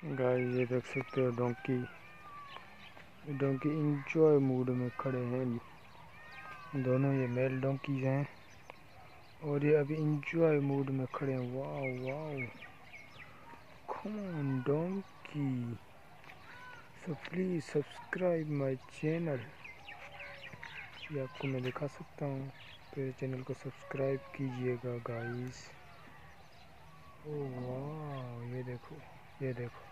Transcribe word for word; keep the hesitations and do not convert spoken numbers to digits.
Guys ये देख सकते हो डोंकी डोंकी इंजॉय मूड में खड़े हैं। दोनों ये मेल डोंकीज हैं और ये अभी इंजॉय मूड में खड़े हैं। Wow wow, come on donkey, so please subscribe my channel. ये आपको मैं दिखा सकता हूँ, तो ये चैनल को सब्सक्राइब कीजिएगा गाइस। ओ वाह, ये देखो ये देखो